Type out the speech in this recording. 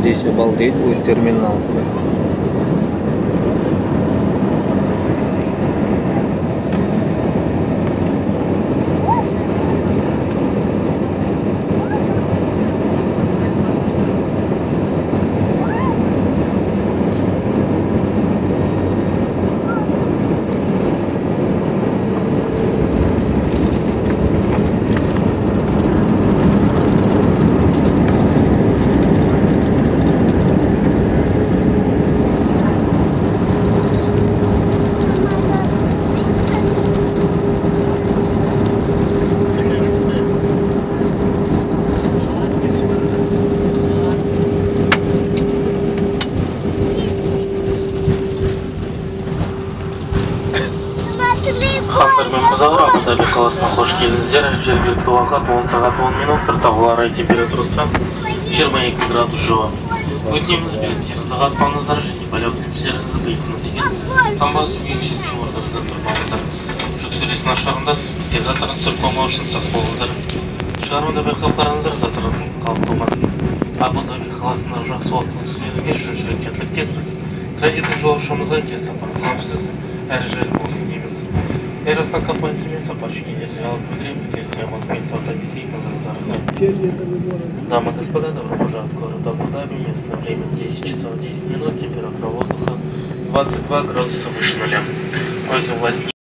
здесь обалдеть будет терминал. Хандар мен Музавыр Абу-Даби қаласына қош келдіңіздер. Жергілікті уақыт 10 сағат 10 минут, сырттағы ауа райы температурасы 22 градус жылы. Өтінеміз билеттеріңізді қатпаңыздар және байлау тілімшілеріңізді білетіңіз егер таңбасы үйекшесін ордасында тұрмаңыздар. Жүк сөйлесін ашарында сізге затырын сұрпамау үшін сақ болыңыздар. Шығармада байқап қараңыздар, затырын қалып болмасын. Абу-Даби қаласында жақсы уақытын түсініңізге үшінші рет кетпіз. Кредиттің жолаушымызға кез сапарыңыз қамсыз әрі жайлы болсын дейміз. Аэросна компаниясымен сапарщики жалость потребности, если ремонт меньше Дамы и господа, добро пожаловать в город Абу-Даби. Местное время 10 часов 10 минут, температура воздуха 22 градуса выше нуля. Просим вас